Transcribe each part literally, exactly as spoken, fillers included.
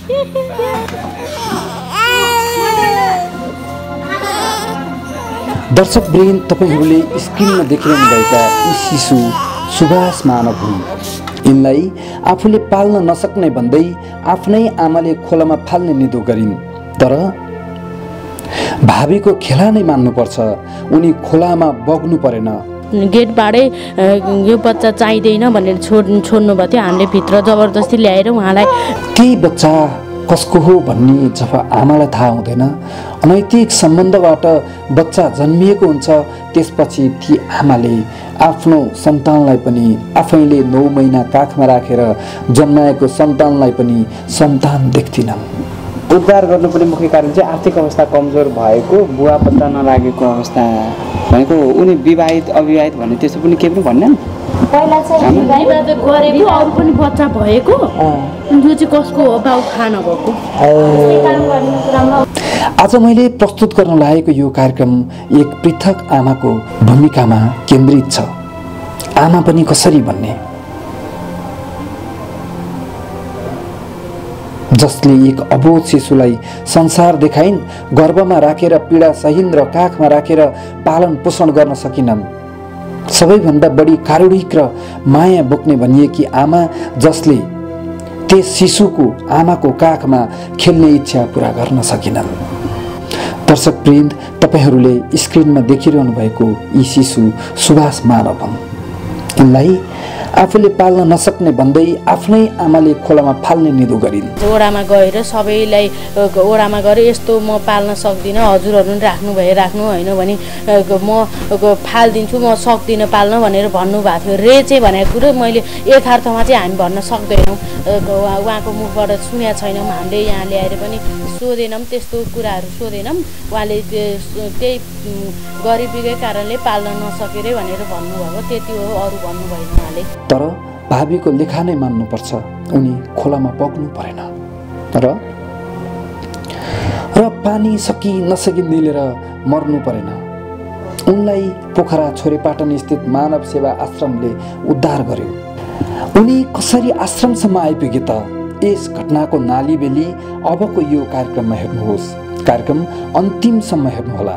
दर्शक वृन्द, तपाईहरूले स्क्रिनमा देखिरहनु भएका यी शिशु सुभाष मानव हुन्। यिनलाई आफूले पाल्न नसक्ने भन्दै आफ्नै आमाले खोलामा फाल्ने निधो गरिन्। तर भावीको खेला नै मान्नुपर्छ, उनी खोलामा बग्नु परेन। गेटबाटै यो बच्चा चाहिँदैन भनेर छोड छोड्नु भएको थियो। हामीले भित्र जबरजस्ती ल्याएर उहाँलाई केही बच्चा कसको हो भन्ने जब आमालाई थाहा हुँदैन, अनैतिक सम्बन्धबाट बच्चा जन्मिएको हुन्छ, त्यसपछि ती आमाले आफ्नो सन्तानलाई पनि आफैले नौ महिना काखमा राखेर जन्माएको सन्तानलाई पनि सन्तान देख्थिनन्। उद्धार गर्नुपर्ने मुख्य कारण चाहिँ आर्थिक अवस्था कमजोर भएको, बुवा पत्ता नलागेको अवस्था भएको, उनी विवाहित अविवाहित भन्ने त्यस्तो पनि केही पनि भन्दैन। पहिला चाहिँ विवाह गरेको अरू पनि बच्चा भएको, यो चाहिँ कसको हो बाउ थाहा नभएको। आज मैले प्रस्तुत गर्न लागेको यो कार्यक्रम एक पृथक आमाको भूमिकामा केन्द्रित छ। आमा पनि कसरी भन्ने, जसले एक अबोध शिशुलाई संसार देखाइन्, गर्भमा राखेर पीडा सहिन् र काखमा राखेर पालन पोषण गर्न सकिनन्। सबैभन्दा बढी कारुणिक र माया बोक्ने भनिएकी आमा, जसले त्यस शिशुको आमाको काखमा खेल्ने इच्छा पूरा गर्न सकिनन्। दर्शक वृन्द, तपाईहरूले स्क्रिनमा देखिरहनु भएको यी शिशु सुभाष मानव हुन्। यिनलाई आफूले पाल्न नसक्ने भन्दै आफ्नै आमाले खोलामा फाल्ने निधो गरिन्। ओडामा गएर सबैलाई ओडामा गएर यस्तो म पाल्न सक्दिनँ, हजुरहरू राख्नु भए राख्नु, होइन भने म फालिदिन्छु, म सक्दिनँ पाल्न भनेर भन्नुभएको थियो। रे चाहिँ भनेको कुरो मैले यथार्थमा चाहिँ हामी भन्न सक्दैनौँ, उहाँको मुखबाट सुनेका छैनौँ। हामीले यहाँ ल्याएर पनि सोधेनौँ, त्यस्तो कुराहरू सोधेनौँ। उहाँले त्यही गरिबीकै कारणले पाल्न नसकेरै भनेर भन्नुभएको, त्यति हो, अरू भन्नु भएन उहाँले। तर भावीको लेखा नै मान्नुपर्छ, उनी खोलामा बग्नु परेन र र पानी सकि नसकि मिलेर मर्नु परेन। उनलाई पोखरा छोरेपाटन स्थित मानव सेवा आश्रमले उद्धार गर्यो। उनी कसरी आश्रमसम्म आइपुगे त? यस घटनाको नाली बेली अबको यो कार्यक्रममा हेर्नुहोस्। कार्यक्रम अन्तिमसम्म हेर्नुहोला।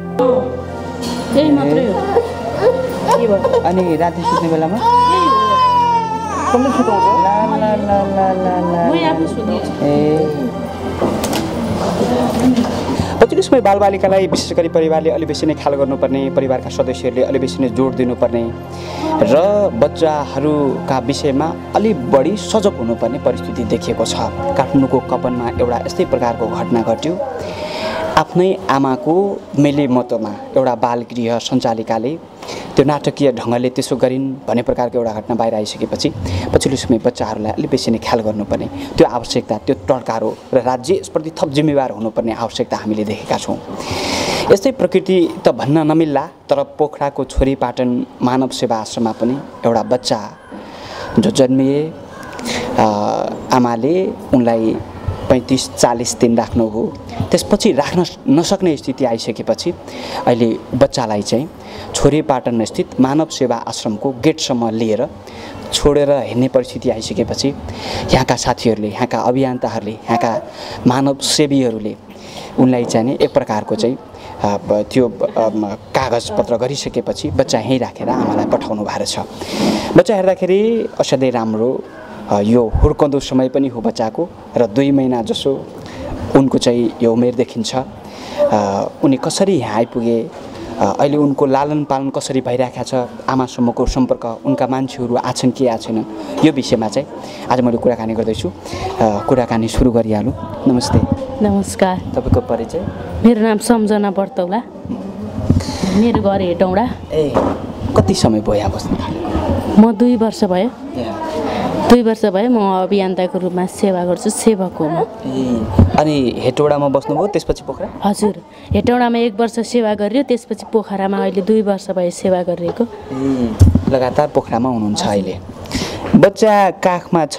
अनि राति सुत्ने बेलामा पछिल्लो समय बालबालिकालाई विशेष गरी परिवारले अलि बेसी नै ख्याल गर्नुपर्ने, परिवारका सदस्यहरूले अलि बेसी नै जोड दिनुपर्ने र बच्चाहरूका विषयमा अलि बढी सजग हुनुपर्ने परिस्थिति देखिएको छ। काठमाडौँको कपनमा एउटा यस्तै प्रकारको घटना घट्यो। आफ्नै आमाको मेलेमतोमा एउटा बालगृह सञ्चालिकाले त्यो नाटकीय ढङ्गले त्यसो गरिन् भन्ने प्रकारको एउटा घटना बाहिर आइसकेपछि पछिल्लो समय बच्चाहरूलाई अलिक बेसी नै ख्याल गर्नुपर्ने त्यो आवश्यकता, त्यो टड्कारो र राज्य यसप्रति थप जिम्मेवार हुनुपर्ने आवश्यकता हामीले देखेका छौँ। यस्तै प्रकृति त भन्न नमिल्ला, तर पोखराको छोरीपाटन मानव सेवा आश्रममा पनि एउटा बच्चा जो जन्मिए, आमाले उनलाई पैँतिस चालिस दिन राख्नु हो, त्यसपछि राख्न नसक्ने स्थिति आइसकेपछि अहिले बच्चालाई चाहिँ छोरीपाटन स्थित मानव सेवा आश्रमको गेटसम्म लिएर छोडेर हिँड्ने परिस्थिति आइसकेपछि यहाँका साथीहरूले, यहाँका अभियन्ताहरूले, यहाँका मानव सेवीहरूले उनलाई चाहिँ एक प्रकारको चाहिँ त्यो कागजपत्र गरिसकेपछि बच्चा यहीँ राखेर आमालाई पठाउनु भएको छ। बच्चा हेर्दाखेरि असाध्यै राम्रो, यो हुर्कँदो समय पनि हो बच्चाको र दुई महिना जसो उनको चाहिँ यो उमेर देखिन्छ। उनी कसरी यहाँ आइपुगे, अहिले उनको लालन पालन कसरी भइरहेको छ, आमासम्मको सम्पर्क, उनका मान्छेहरू आछन् कि आछन्, यो विषयमा चाहिँ आज मैले कुराकानी गर्दैछु। कुराकानी सुरु गरिहालौँ। नमस्ते। नमस्कार। तपाईँको परिचय? मेरो नाम सम्झना बर्तौला, मेरो घर हेटौँडा। ए, कति समय भयो यहाँ बस्नु? म दुई वर्ष भयो दुई वर्ष भयो म अभियन्ताको रूपमा सेवा गर्छु, सेवक हो म। अनि हेटौडामा बस्नुभयो, त्यसपछि पोखरा? हजुर, हेटौडामा एक वर्ष सेवा गरियो, त्यसपछि पोखरामा अहिले दुई वर्ष भयो सेवा गरिरहेको। लगातार पोखरामा हुनुहुन्छ अहिले। बच्चा काखमा छ,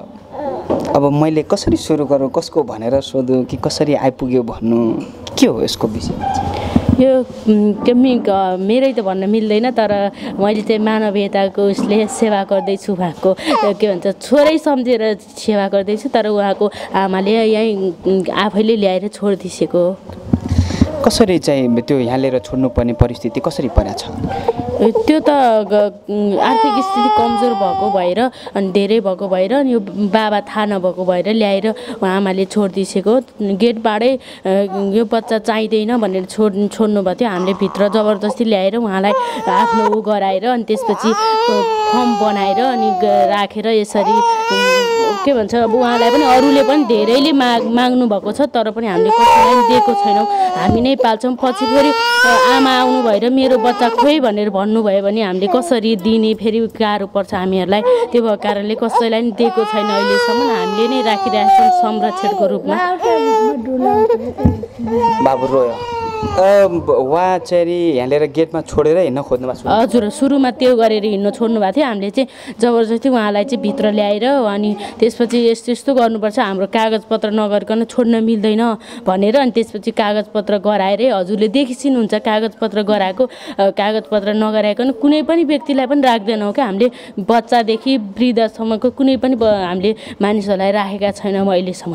अब मैले कसरी सुरु गरौँ, कसको भनेर सोधौँ कि कसरी आइपुग्यो भन्नु, के हो यसको विषयमा? यो केमी मेरै त भन्न मिल्दैन, तर मैले चाहिँ मानवीयताको उसले सेवा गर्दैछु। उहाँको के भन्छ छोरै सम्झेर सेवा गर्दैछु, तर उहाँको आमाले यहीँ आफैले ल्याएर छोडिदिसेको। कसरी चाहिँ त्यो यहाँ लिएर छोड्नुपर्ने परिस्थिति कसरी परेको छ? त्यो त आर्थिक स्थिति कमजोर भएको भएर अनि धेरै भएको भएर अनि यो बाबा थाहा नभएको भएर ल्याएर उहाँ आमाले छोडिदिसेको। गेटबाटै यो बच्चा चाहिँदैन भनेर छोड छोड्नु भएको थियो। हामीले भित्र जबरजस्ती ल्याएर उहाँलाई आफ्नो ऊ गराएर अनि त्यसपछि फर्म बनाएर अनि राखेर यसरी के भन्छ अब उहाँलाई पनि अरूले पनि धेरैले माग माग्नु भएको छ, तर पनि हामीले कसैलाई दिएको छैनौँ। हामी नै पाल्छौँ। पछि फेरि आमा आउनु भएर मेरो बच्चा खोइ भनेर भन्नुभयो भने हामीले कसरी दिने, फेरि गाह्रो पर्छ हामीहरूलाई। त्यो भएको कारणले कसैलाई पनि दिएको छैन अहिलेसम्म। हामीले नै राखिरहेको छौँ संरक्षणको रूपमा। बाबु रोयो उहाँ चाहिँ यहाँ लिएर गेटमा छोडेर हिँड्न खोज्नु भएको? हजुर, सुरुमा त्यो गरेर हिँड्न छोड्नु भएको थियो। हामीले चाहिँ जबरजस्ती उहाँलाई चाहिँ भित्र ल्याएर अनि त्यसपछि यस्तो यस्तो गर्नुपर्छ, हाम्रो कागजपत्र नगरिकन छोड्न मिल्दैन भनेर अनि त्यसपछि कागजपत्र गराएरै हजुरले देखिसिनुहुन्छ। कागजपत्र गराएको कागजपत्र नगराइकन कुनै पनि व्यक्तिलाई पनि राख्दैनौँ क्या। हामीले बच्चादेखि वृद्धसम्मको कुनै पनि हामीले मानिसहरूलाई राखेका छैनौँ अहिलेसम्म।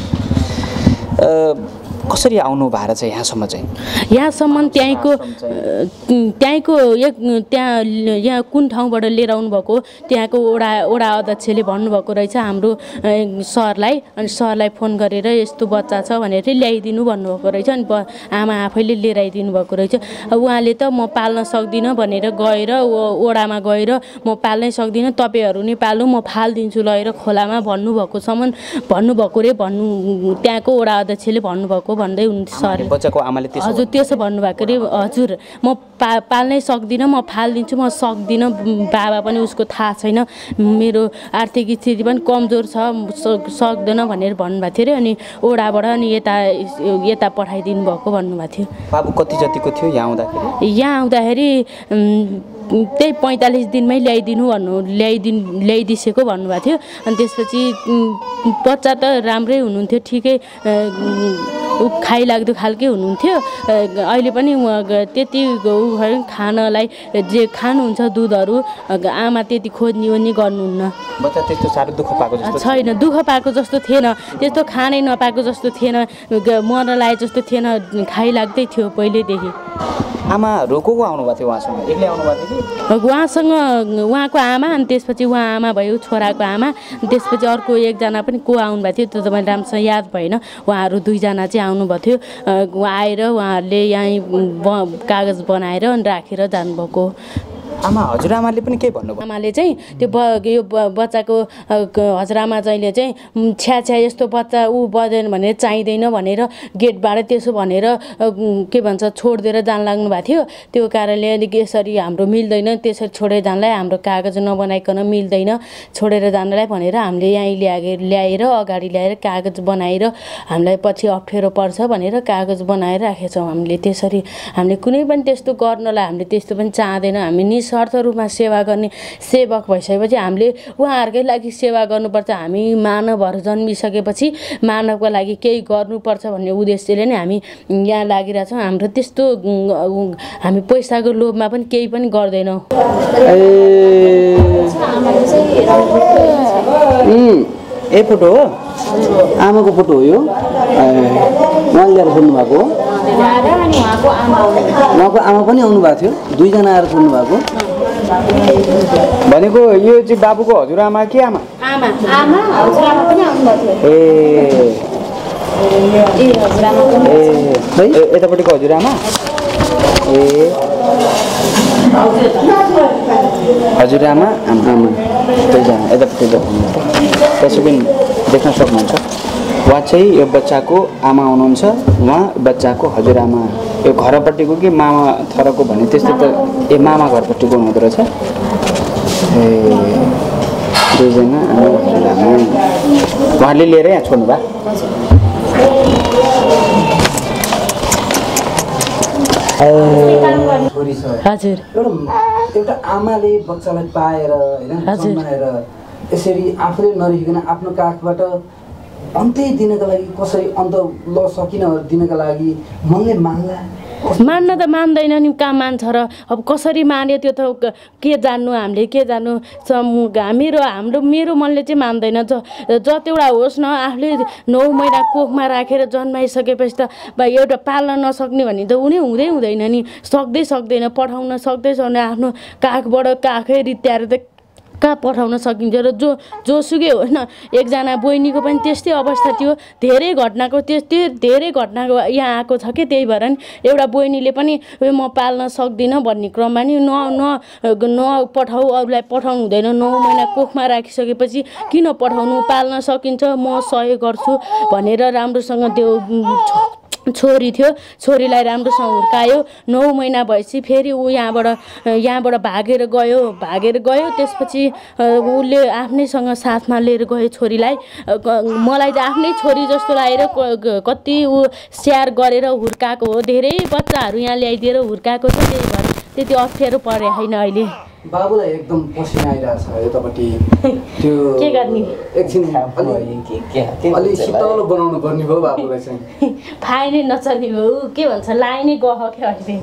कसरी आउनु भएर चाहिँ यहाँसम्म चाहिँ? यहाँसम्म त्यहीँको त्यहीँको एक त्यहाँ यहाँ कुन ठाउँबाट लिएर आउनुभएको त्यहाँको वडा वडा अध्यक्षले भन्नुभएको रहेछ हाम्रो सरलाई। अनि सरलाई फोन गरेर यस्तो बच्चा छ भनेर ल्याइदिनु भन्नुभएको रहेछ। अनि आमा आफैले लिएर आइदिनु भएको रहेछ। उहाँले त म पाल्न सक्दिनँ भनेर गएर वडामा गएर म पाल्नै सक्दिनँ, तपाईँहरू नै पाल्नु, म फालिदिन्छु लगेर खोलामा भन्नुभएकोसम्म भन्नुभएको रे भन्नु त्यहाँको वडा अध्यक्षले भन्नुभएको भन्दै हुनुहुन्छ सर। बच्चाको आमाले त्यसो हजुर त्यसो भन्नुभएको रे। हजुर म पा पाल्नै सक्दिनँ, म फालिदिन्छु, म सक्दिनँ। बाबा पनि उसको थाहा छैन, मेरो आर्थिक स्थिति पनि कमजोर छ, सक्दैन भनेर भन्नुभएको थियो अरे। अनि ओडाबाट अनि यता यता पठाइदिनु भएको भन्नुभएको थियो। बाबु कति जतिको थियो यहाँ आउँदाखेरि? यहाँ आउँदाखेरि त्यही पैँतालिस दिनमै ल्याइदिनु भन्नु ल्याइदिनु ल्याइदिसेको भन्नुभएको थियो। अनि त्यसपछि बच्चा त राम्रै हुनुहुन्थ्यो, ठिकै खाइलाग्दो खालकै हुनुहुन्थ्यो। अहिले पनि त्यति खानलाई जे खानुहुन्छ दुधहरू आमा त्यति खोज्ने ओज्ने गर्नुहुन्न। बच्चा त्यस्तो साह्रो दुःख पाएको जस्तो छैन, दुःख पाएको जस्तो थिएन, त्यस्तो खानै नपाएको जस्तो थिएन, मर्न लागेको जस्तो थिएन, खाइलाग्दै थियो पहिल्यैदेखि। आमाहरू को को आउनुभएको थियो उहाँसँग? एक्लै आउनुभएको थियो कि? उहाँसँग उहाँको आमा अनि त्यसपछि उहाँ आमा भयो, छोराको आमा, त्यसपछि अर्को एकजना पनि को आउनुभएको थियो त्यो त मैले राम्रोसँग याद भएन। उहाँहरू दुईजना चाहिँ आउनुभएको थियो। आएर उहाँहरूले यहीँ कागज बनाएर अनि राखेर जानुभएको। आमा हजुरआमाले पनि के भन्नुभयो? आमाले चाहिँ त्यो ब यो बच्चाको हजुरआमा चाहिँले चाहिँ छ्या छ्या यस्तो बच्चा ऊ बजेन भनेर चाहिँदैन भनेर गेटबाट त्यसो भनेर के भन्छ छोडिदिएर जान लाग्नु भएको थियो। त्यो कारणले अलिक यसरी हाम्रो मिल्दैन, त्यसरी छोडेर जानलाई हाम्रो कागज नबनाइकन मिल्दैन, छोडेर जानलाई भनेर हामीले यहीँ ल्याए ल्याएर अगाडि ल्याएर कागज बनाएर हामीलाई पछि अप्ठ्यारो पर्छ भनेर कागज बनाएर राखेछौँ हामीले। त्यसरी हामीले कुनै पनि त्यस्तो गर्नलाई हामीले त्यस्तो पनि चाहँदैन। हामी निस्वार्थ रूपमा सेवा गर्ने सेवक भइसकेपछि हामीले उहाँहरूकै लागि सेवा गर्नुपर्छ। हामी मानवहरू जन्मिसकेपछि मानवको लागि केही गर्नुपर्छ भन्ने उद्देश्यले नै हामी यहाँ लागिरहेछौँ। हाम्रो त्यस्तो हामी पैसाको लोभमा पनि केही पनि गर्दैनौँ। ए फोटो हो, आमाको फोटो हो यो। उहाँले ल्याएर छोड्नु भएको हो, उहाँको आमा पनि आउनु भएको थियो, दुईजना आएर छोड्नु भएको भनेको। यो चाहिँ बाबुको हजुरआमा के आमा? आमा आमा हजुरआमा पनि आउनु भएको थियो। ए ए यतापट्टिको हजुरआमा? ए हजुरआमा आमा दुईजना यतापट्टि त्यसो पनि देख्न सक्नुहुन्छ। उहाँ चाहिँ यो बच्चाको आमा हुनुहुन्छ, उहाँ बच्चाको हजुरआमा। यो घरपट्टिको कि मामा थरको भन्ने त्यस्तो त ए मामा घरपट्टिको हुँदो रहेछ। ए दुईजना आमा हजुरआमा उहाँले लिएर यहाँ छोड्नु भयो। हजुर एउटा एउटा आमाले बच्चालाई पाएर होइन जन्माएर यसरी आफूले नरिकन आफ्नो काखबाट अन्त्य दिनका लागि कसरी अन्त ल सकिन दिनका लागि मनले माग्ला मान्न त मान्दैन नि, कहाँ मान्छ र? अब कसरी मान्यो त्यो त के जान्नु हामीले, के जान्नु? मेरो हाम्रो मेरो मनले चाहिँ मान्दैन। ज जतिवटा होस् न, आफूले नौ महिना कोखमा राखेर जन्माइसकेपछि त एउटा पाल्न नसक्ने भन्ने त उनी हुँदै हुँदैन नि, सक्दै सक्दैन, पठाउन सक्दै सक्दैन। आफ्नो काखबाट काखै रित्याएर त कहाँ पठाउन सकिन्छ र जो जोसुकै होस् न। एकजना बहिनीको पनि त्यस्तै अवस्था थियो, धेरै घटनाको त्यस्तै धेरै घटनाको यहाँ आएको छ कि, त्यही भएर नि एउटा बहिनीले पनि म पाल्न सक्दिनँ भन्ने क्रममा नि न न नपठाऊ, अरूलाई पठाउनु हुँदैन, नौ महिना कोखमा राखिसकेपछि किन पठाउनु, पाल्न सकिन्छ, म सहयोग गर्छु भनेर राम्रोसँग त्यो छोरी थियो, छोरीलाई राम्रोसँग हुर्कायो। नौ महिना भएपछि फेरि ऊ यहाँबाट यहाँबाट भागेर गयो भागेर गयो त्यसपछि उसले आफ्नैसँग साथमा लिएर गयो छोरीलाई। मलाई चाहिँ आफ्नै छोरी जस्तो लागेर कति ऊ स्याहार गरेर हुर्काएको हो, धेरै बच्चाहरू यहाँ ल्याइदिएर हुर्काएको छ। त्यही भएर त्यति अप्ठ्यारो परे होइन। अहिले बाबुलाई एकदम पसिना आइरहेछ यतापट्टि, त्यो के गर्ने, एकछिन अलि शीतल बनाउनु पर्ने भयो बाबुलाई चाहिँ। फाइ नै नचल्ने भयो, के भन्छ लाइ नै गह क्या अहिले।